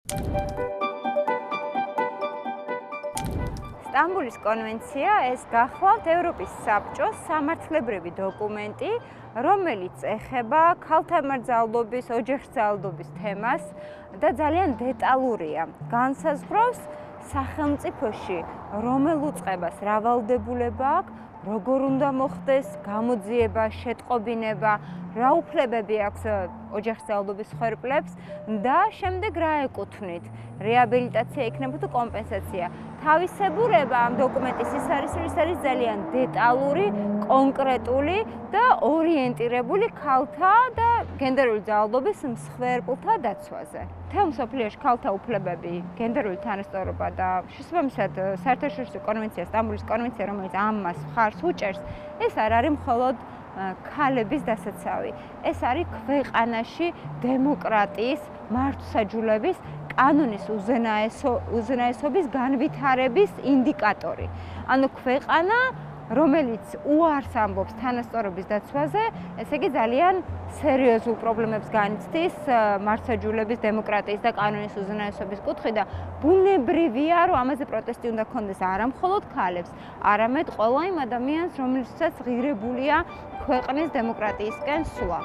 სტამბულის კონვენცია ეს გახლავთ ევროპის საბჭოს სამართლებრივი დოკუმენტი, რომელიც ეხება ქალთა მრზალდობის, ოჯახმრზალდობის თემას და ძალიან დეტალურია. განსაზღვრავს სახელმწიფოში რომელ უწყებას რა ვალდებულება აქვს, როგორ უნდა მოხდეს გამოძიება, შეტყობინება, რა უფლებები აქვს ოჯახმრზალდობის მსხვერპლებს და შემდეგ რა ეკუთვნით, რეაბილიტაცია იქნება თუ კომპენსაცია. თავისებურება ამ დოკუმენტის ის არის ძალიან დეტალური, კონკრეტული და ორიენტირებული ქალთა და გენდერული ძალადობის მსხვერპლთა დაცვაზე. მთელ მსოფლიოში ქალთა უფლებები, გენდერული თანასწორობა და შესაბამისად საერთაშორისო კონვენცია, სტამბულის კონვენცია, რომელიც ამას მხარს უჭერს, ეს არ არის მხოლოდ ქალების დასაცავი. ეს არის ქვეყანაში დემოკრატიის, მართლმსაჯულების კანონის უზენაესობის განვითარების ინდიკატორი. ანუ ქვეყანა, რომელიც უარს ამბობს თანასწორობის დაცვაზე, ესე იგი ძალიან სერიოზულ პრობლემებს განიცდის მართლმსაჯულების, დემოკრატიის და კანონის უზენაესობის კუთხით და ბუნებრივია, რომ ამაზე პროტესტი უნდა ქონდეს არა მხოლოდ ქალებს, არამედ ყველა იმ ადამიანს, რომელსაც ღირებულია ქვეყნის დემოკრატიისკენ სვლა.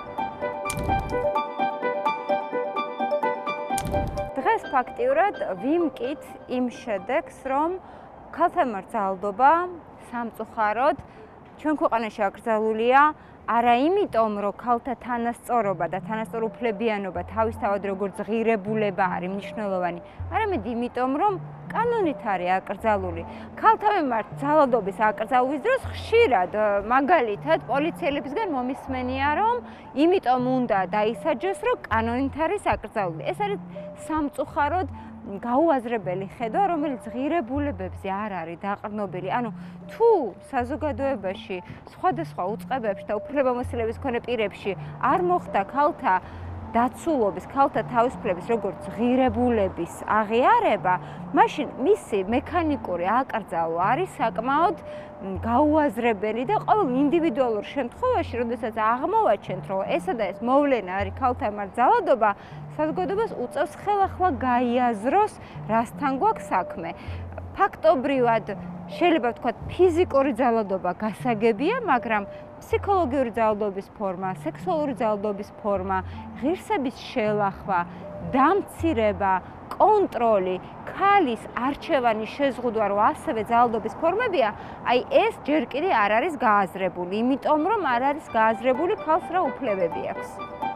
დღეს ფაქტიურად ვიმკით იმ შედეგს, რომ ქალთა მრზალდობა სამწუხაროდ ჩვენ ქვეყანაში აკრძალულია არა იმიტომ, რომ ქალთა თანასწორობა და თანასწორუფლებიანობა თავისთავად როგორც ღირებულება არის მნიშვნელოვანი, არამედ იმიტომ, რომ კანონით არის აკრძალული. ქალთა მიმართ ძალადობის აკრძალვის დროს ხშირად მაგალითად პოლიციელებისგან მომისმენია, რომ იმიტომ უნდა დაისაჯოს, რომ კანონით არის აკრძალული. ეს არის სამწუხაროდ გაუაზრებელი ხედვა, რომელიც ღირებულებებზე არ არის დაყრდნობილი. ანუ თუ საზოგადოებაში, სხვადასხვა უწყებებში და უფლებამოსილების მქონე პირებში არ მოხდა ქალთა დაცულობის, ქალთა თავისუფლების როგორც ღირებულების აღიარება, მაშინ მისი მექანიკური აკრძალვა არის საკმაოდ გაუაზრებელი და ყოველ ინდივიდუალურ შემთხვევაში, როდესაც აღმოვაჩენთ, რომ ესა და ეს მოვლენა არის ქალთა მიმართ ძალადობა, საზოგადოებას უწევს ხელახლა გაიაზროს, რასთან გვაქვს საქმე. ფაქტობრივად შეიძლება ვთქვათ, ფიზიკური ძალადობა გასაგებია, მაგრამ ფსიქოლოგიური ძალადობის ფორმა, სექსუალური ძალადობის ფორმა, ღირსების შელახვა, დამცირება, კონტროლი, ქალის არჩევანი შეზღუდვა, რომ ასევე ძალადობის ფორმებია, აი ეს ჯერ კიდევ არ არის გააზრებული, იმიტომ რომ არ არის გააზრებული ქალს რა უფლებები აქვს.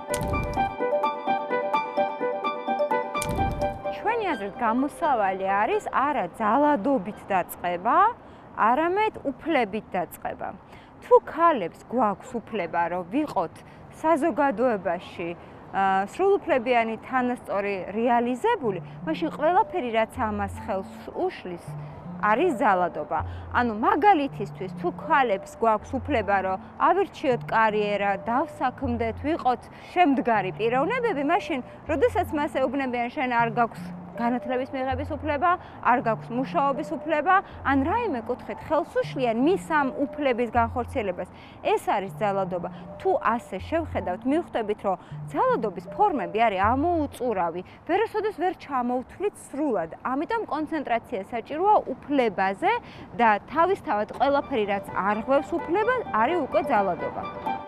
ჩვენი აზრით გამოსავალი არის არა ძალადობით დაწყება, არამედ უფლებით დაწყება. თუ ქალებს გვაქვს უფლება, რომ ვიყოთ საზოგადოებაში სრულუფლებიანი თანასწორი რეალიზებული, მაშინ ყველაფერი, რაც ამას ხელს უშლის, არის ძალადობა. ანუ მაგალითისთვის, თუ ქალებს გვაქვს უფლება, რომ ავირჩიოთ კარიერა, დავსაქმდეთ, ვიყოთ შემდგარი პიროვნებები, მაშინ, როდესაც მას ეუბნებიან, შენ არ გაქვს განათლების მიღების უფლება, არ გაქვს მუშაობის უფლება, ან რაიმე კუთხით ხელს უშლიან მის ამ უფლების განხორციელებას. ეს არის ძალადობა. თუ ასე შევხედავთ, მივხვდებით, რომ ძალადობის ფორმები არის ამოუწურავი, ვერასოდეს ვერ ჩამოვთვლით სრულად. ამიტომ კონცენტრაცია საჭიროა უფლებაზე და თავისთავად ყველაფერი, რაც არ ღვევს უფლებას, არის უკვე ძალადობა.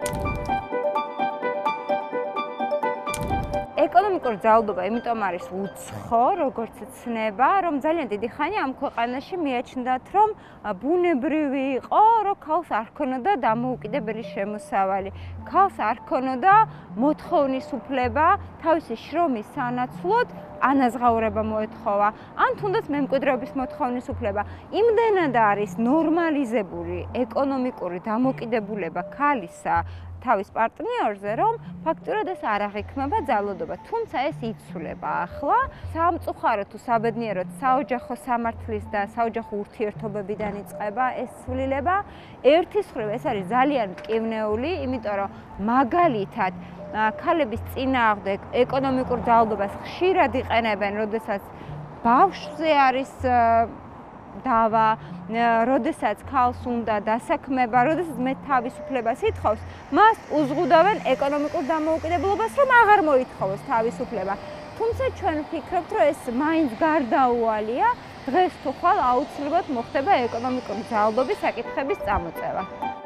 ეკონომიკური ძალადობა იმიტომ არის უცხო, როგორც ცნება, რომ ძალიან დიდი ხანი ამ ქვეყანაში მიაჩნდათ, რომ ბუნებრივი იყო, რომ ქალს არ ჰქონოდა დამოუკიდებელი შემოსავალი. ქალს არ ჰქონოდა მოთხოვნის უფლება, თავისი შრომის სანაცვლოდ ანაზღაურება მოეთხოვა, ან თუნდაც მემკვიდრეობის მოთხოვნის უფლება. იმდენად არის ნორმალიზებული ეკონომიკური დამოკიდებულება ქალისა თავის პარტნიორზე, რომ ფაქტურად ეს არ აღიქმება ძალადობა. თუმცა ეს იცვლება ახლა, სამწუხაროდ თუ საბედნიეროდ საოჯახო სამართლის და საოჯახო ურთიერთობებიდან იწყება ეს ცვლილება. ერთის მხრივ ეს არის ძალიან მტკივნეული, იმიტომ რომ მაგალითად ქალების წინააღმდეგ ეკონომიკურ ძალადობას ხშირად იყენებენ, როდესაც ბავშვზე არის დავა, როდესაც ქალს უნდა დასაქმება, როდესაც მე თავისუფლებას ითხოვს, მას უზღუდავენ ეკონომიკურ დამოუკიდებლობას, რომ აღარ მოითხოვოს თავისუფლება. თუმცა ჩვენ ვფიქრობთ, რომ ეს მაინც გარდაუვალია, დღეს თუ ხვალ აუცილებლად მოხდება ეკონომიკური ძალადობის საკითხების წამოწევა.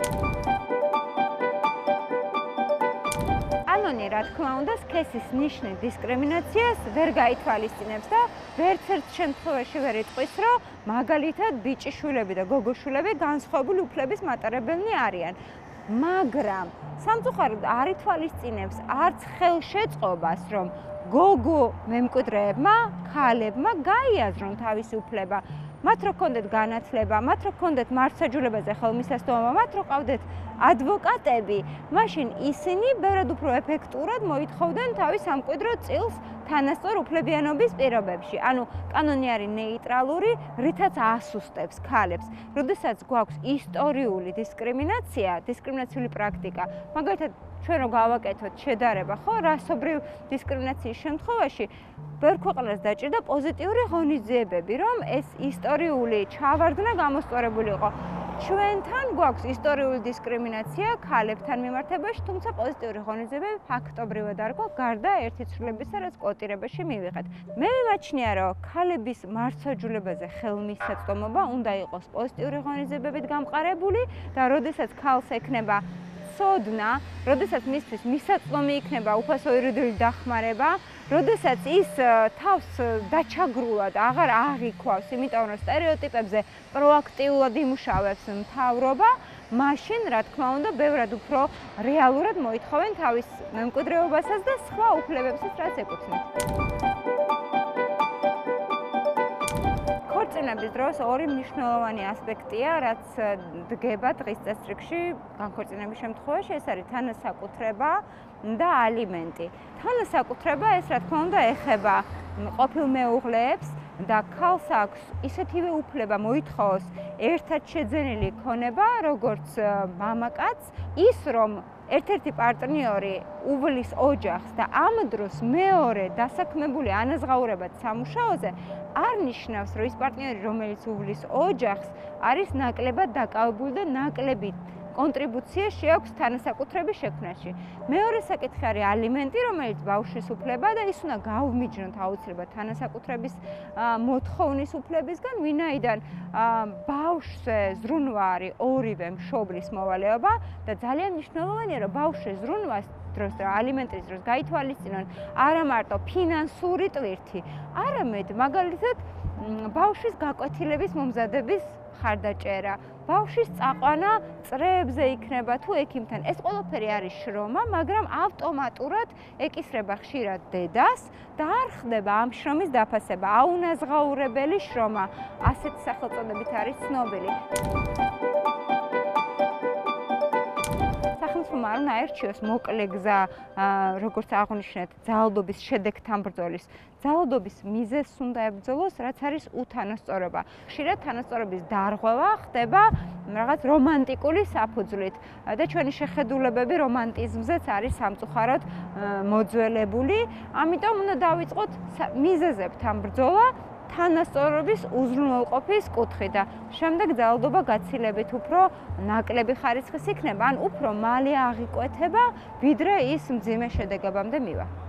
კანონი, რა თქმა უნდა, სქესის ნიშნით დისკრიმინაციას ვერ გაითვალისწინებს და ვერცერთ შემთხვევაში ვერ იტყვის, რომ მაგალითად ბიჭიშვილები და გოგოშვილები განსხვავებული უფლების მატარებელნი არიან. მაგრამ სამწუხაროდ არ ითვალისწინებს არც ხელშეწყობას, რომ გოგო მემკვიდრეებმა, ქალებმა გაიაზრონ თავისი უფლება. მათ რო ჰქონდეთ განათლება, მათ რო ჰქონდეთ მართლმსაჯულებაზე ხელმისაწვდომობა, მათ რო ყავდეთ ადვოკატები, მაშინ ისინი ბევრად უფრო ეფექტურად მოითხოვდნენ თავის სამკვიდრო წილს თანასწორ უფლებიანობის პირობებში. ანუ კანონი არის ნეიტრალური, რითაც ასუსტებს ქალებს. როდესაც გვაქვს ისტორიული დისკრიმინაცია, დისკრიმინაციული პრაქტიკა, მაგალითად ჩვენ რო გავაკეთოთ შედარება, ხო, რასობრივ დისკრიმინაციის შემთხვევაში ბევრ ქვეყანას დაჭირდა პოზიტიური ღონისძიებები, რომ ეს ისტორიული ჩავარდნა გამოსწორებული იყო. ჩვენთან გვაქვს ისტორიული დისკრიმინაცია ქალებთან მიმართებაში, თუმცა პოზიტიური ღონისძიებები ფაქტობრივად არ გვაქვს, გარდა ერთი ცვლილებისა, რაც კვოტირებაში მივიღეთ. მე მიმაჩნია, რომ ქალების მართლმსაჯულებაზე ხელმისაწვდომობა უნდა იყოს პოზიტიური ღონისძიებებით გამყარებული და როდესაც ქალს ექნება ცოდნა, როდესაც მისთვის მისაწვდომი იქნება უფასო იურიდიული დახმარება, როდესაც ის თავს დაჩაგრულად აღარ აღიქვავს, იმიტომ რომ სტერეოტიპებზე პროაქტიულად იმუშავებს მთავრობა, მაშინ, რა თქმა უნდა, ბევრად უფრო რეალურად მოითხოვენ თავის მემკვიდრეობასაც და სხვა უფლებებსაც, რაც ეკუთვნით. ქორწინების დროს ორი მნიშვნელოვანი ასპექტია, რაც დგება დღის წესრიგში განქორწინების შემთხვევაში, ეს არის თანასაკუთრება და ალიმენტი. თანასაკუთრება ეს, რა თქმა უნდა, ეხება ყოფილ მეუღლეებს და ქალს აქვს ისეთივე უფლება მოითხოვოს ერთად შეძენილი ქონება, როგორც მამაკაცს, ის რომ ერთ-ერთი პარტნიორი უვლის ოჯახს და ამ დროს მეორე დასაქმებული ანაზღაურებად სამუშაოზე არ ნიშნავს, რომ ის პარტნიორი, რომელიც უვლის ოჯახს, არის ნაკლებად დაკავებული და ნაკლები კონტრიბუცია შეაქვს თანასაკუთრების შექმნაში. მეორე საკითხი არის ალიმენტი, რომელიც ბავშვის უფლება და ის უნდა გავმიჯნოთ აუცილებლად თანასაკუთრების მოთხოვნის უფლებისგან, ვინაიდან ბავშვზე ზრუნვა არის ორივე მშობლის მოვალეობა და ძალიან მნიშვნელოვანია, რომ ბავშვის ზრუნვას დროს და ალიმენტის დროს გაითვალისწინონ არა მარტო ფინანსური ტვირთი, არამედ მაგალითად ბავშვის გაკვეთილების მომზადების ხარდაჭერა, ბავშვის წაყვანა წრეებზე იქნება თუ ექიმთან. ეს ყველაფერი არის შრომა, მაგრამ ავტომატურად ეკისრება ხშირად დედას და არ ხდება ამ შრომის დაფასება. აუნაზღაურებელი შრომა, ასეთი სახელწოდებით არის ცნობილი. სახელმწიფომ არ უნდა აერჩიოს მოკლე გზა, როგორც აღნიშნეთ, ძალადობის შედეგთან ბრძოლის. ძალადობის მიზეზს უნდა ებრძოლოს, რაც არის უთანასწორობა. ხშირად თანასწორობის დარღვევა ხდება რაღაც რომანტიკული საფუძვლით და ჩვენი შეხედულებები რომანტიზმზეც არის სამწუხაროდ მოძველებული. ამიტომ უნდა დავიწყოთ მიზეზებთან ბრძოლა თანასწორობის უზრუნველყოფის კუთხით და შემდეგ ძალადობა გაცილებით უფრო ნაკლები ხარისხის იქნება, ან უფრო მალე აღიკვეთება, ვიდრე ის მძიმე შედეგებამდე მივა.